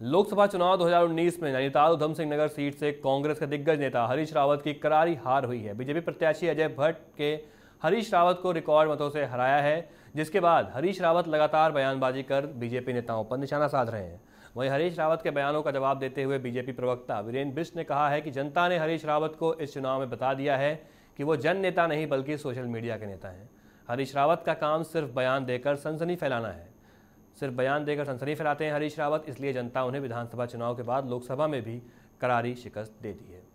लोकसभा चुनाव 2019 में नैनीताल उधम सिंह नगर सीट से कांग्रेस के दिग्गज नेता हरीश रावत की करारी हार हुई है। बीजेपी प्रत्याशी अजय भट्ट के हरीश रावत को रिकॉर्ड मतों से हराया है, जिसके बाद हरीश रावत लगातार बयानबाजी कर बीजेपी नेताओं पर निशाना साध रहे हैं। वहीं हरीश रावत के बयानों का जवाब देते हुए बीजेपी प्रवक्ता वीरेंद्र बिष्ट ने कहा है कि जनता ने हरीश रावत को इस चुनाव में बता दिया है कि वो जन नेता नहीं बल्कि सोशल मीडिया के नेता हैं। हरीश रावत का काम सिर्फ बयान देकर सनसनी फैलाना है। सिर्फ बयान देकर सनसनी फैलाते हैं हरीश रावत, इसलिए जनता उन्हें विधानसभा चुनाव के बाद लोकसभा में भी करारी शिकस्त दे दी है।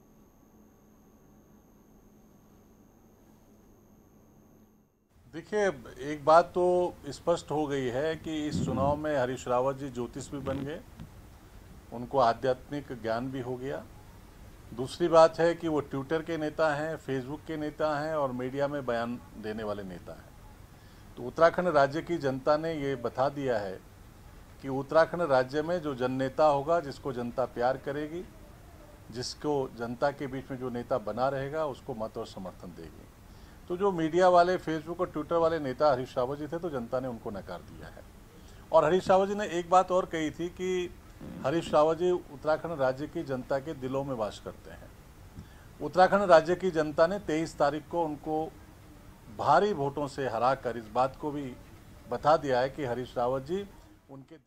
देखिए, एक बात तो स्पष्ट हो गई है कि इस चुनाव में हरीश रावत जी ज्योतिष भी बन गए, उनको आध्यात्मिक ज्ञान भी हो गया। दूसरी बात है कि वो ट्विटर के नेता हैं, फेसबुक के नेता हैं और मीडिया में बयान देने वाले नेता हैं। तो उत्तराखंड राज्य की जनता ने ये बता दिया है कि उत्तराखंड राज्य में जो जन नेता होगा, जिसको जनता प्यार करेगी, जिसको जनता के बीच में जो नेता बना रहेगा, उसको मत और समर्थन देगी। तो जो मीडिया वाले, फेसबुक और ट्विटर वाले नेता हरीश रावत जी थे, तो जनता ने उनको नकार दिया है। और हरीश रावत जी ने एक बात और कही थी कि हरीश रावत जी उत्तराखंड राज्य की जनता के दिलों में वास करते हैं। उत्तराखंड राज्य की जनता ने 23 तारीख को उनको भारी वोटों से हराकर इस बात को भी बता दिया है कि हरीश रावत जी उनके।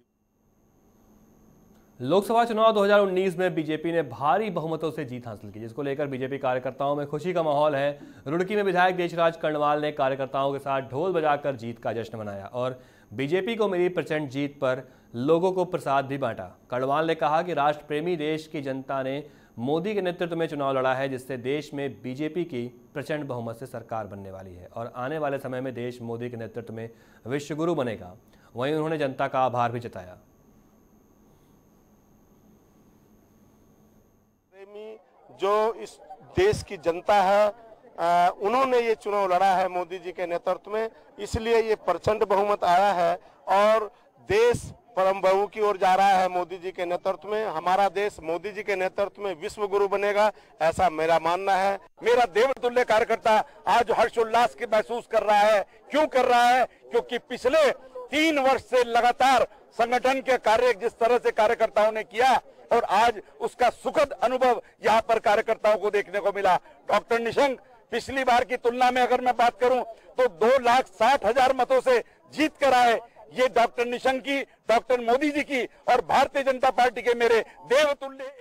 लोकसभा चुनाव 2019 में बीजेपी ने भारी बहुमतों से जीत हासिल की, जिसको लेकर बीजेपी कार्यकर्ताओं में खुशी का माहौल है। रुड़की में विधायक देशराज कर्णवाल ने कार्यकर्ताओं के साथ ढोल बजाकर जीत का जश्न मनाया और बीजेपी को मिली प्रचंड जीत पर लोगों को प्रसाद भी बांटा। कर्णवाल ने कहा कि राष्ट्र प्रेमी देश की जनता ने मोदी के नेतृत्व में चुनाव लड़ा है, जिससे देश में बीजेपी की प्रचंड बहुमत से सरकार बनने वाली है और आने वाले समय में देश मोदी के नेतृत्व में विश्वगुरु बनेगा। वहीं उन्होंने जनता का आभार भी जताया। प्रेमी जो इस देश की जनता है, उन्होंने ये चुनाव लड़ा है मोदी जी के नेतृत्व में, इसलिए ये प्रचंड बहुमत आया है और देश परम बहू की ओर जा रहा है। मोदी जी के नेतृत्व में हमारा देश मोदी जी के नेतृत्व में विश्व गुरु बनेगा, ऐसा मेरा मानना है। मेरा देवतुल्य कार्यकर्ता आज हर्षोल्लास की महसूस कर रहा है। क्यों कर रहा है? क्योंकि पिछले 3 वर्ष से लगातार संगठन के कार्य जिस तरह से कार्यकर्ताओं ने किया और आज उसका सुखद अनुभव यहाँ पर कार्यकर्ताओं को देखने को मिला। डॉक्टर निशंक पिछली बार की तुलना में अगर मैं बात करूं तो 2,60,000 मतों से जीत कर आए। ये डॉक्टर निशंक की, डॉक्टर मोदी जी की और भारतीय जनता पार्टी के मेरे देवतुल्य।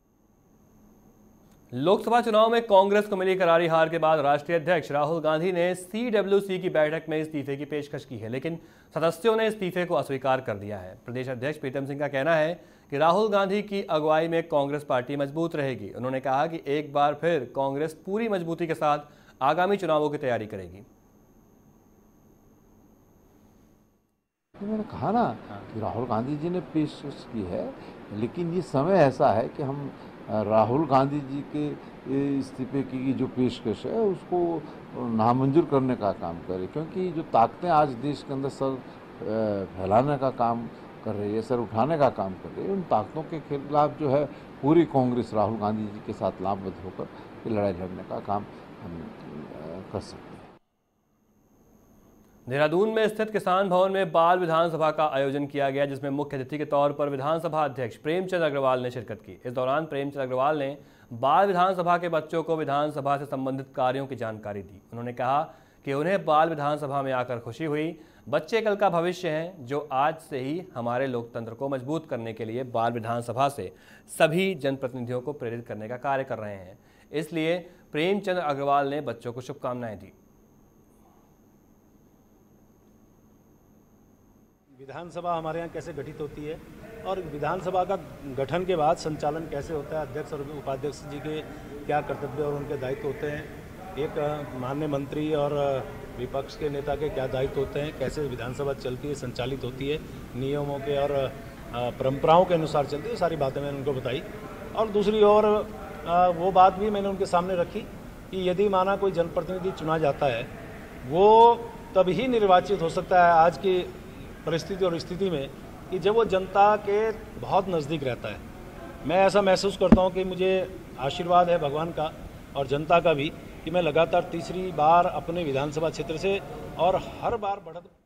लोकसभा चुनाव में कांग्रेस को मिली करारी हार के बाद राष्ट्रीय अध्यक्ष राहुल गांधी ने CWC की बैठक में इस्तीफे की पेशकश की है, लेकिन सदस्यों ने इस्तीफे को अस्वीकार कर दिया है। प्रदेश अध्यक्ष प्रीतम सिंह का कहना है कि राहुल गांधी की अगुवाई में कांग्रेस पार्टी मजबूत रहेगी। उन्होंने कहा कि एक बार फिर कांग्रेस पूरी मजबूती के साथ आगामी चुनावों की तैयारी करेगी। मैंने कहा ना कि राहुल गांधी जी ने पेशकश की है, लेकिन ये समय ऐसा है कि हम राहुल गांधी जी के इस्तीफे की जो पेशकश है उसको नामंजूर करने का काम करें, क्योंकि जो ताकतें आज देश के अंदर सर फैलाने का काम कर रही है, सर उठाने का काम कर रही है, उन ताकतों के खिलाफ जो है पूरी कांग्रेस राहुल गांधी जी के साथ लामबद्ध होकर ये लड़ाई लड़ने का काम हम कर सकते हैं। देहरादून में स्थित किसान भवन में बाल विधानसभा का आयोजन किया गया, जिसमें मुख्य अतिथि के तौर पर विधानसभा अध्यक्ष प्रेमचंद अग्रवाल ने शिरकत की। इस दौरान प्रेमचंद अग्रवाल ने बाल विधानसभा के बच्चों को विधानसभा से संबंधित कार्यों की जानकारी दी। उन्होंने कहा कि उन्हें बाल विधानसभा में आकर खुशी हुई। बच्चे कल का भविष्य हैं, जो आज से ही हमारे लोकतंत्र को मजबूत करने के लिए बाल विधानसभा से सभी जनप्रतिनिधियों को प्रेरित करने का कार्य कर रहे हैं। इसलिए प्रेमचंद अग्रवाल ने बच्चों को शुभकामनाएं दी। विधानसभा हमारे यहाँ कैसे गठित होती है और विधानसभा का गठन के बाद संचालन कैसे होता है, अध्यक्ष और उपाध्यक्ष जी के क्या कर्तव्य और उनके दायित्व होते हैं, एक माननीय मंत्री और विपक्ष के नेता के क्या दायित्व होते हैं, कैसे विधानसभा चलती है, संचालित होती है, नियमों के और परंपराओं के अनुसार चलती है, सारी बातें मैंने उनको बताई। और दूसरी ओर वो बात भी मैंने उनके सामने रखी कि यदि माना कोई जनप्रतिनिधि चुना जाता है, वो तभी निर्वाचित हो सकता है आज की परिस्थिति और स्थिति में कि जब वो जनता के बहुत नज़दीक रहता है। मैं ऐसा महसूस करता हूँ कि मुझे आशीर्वाद है भगवान का और जनता का भी कि मैं लगातार तीसरी बार अपने विधानसभा क्षेत्र से और हर बार बढ़त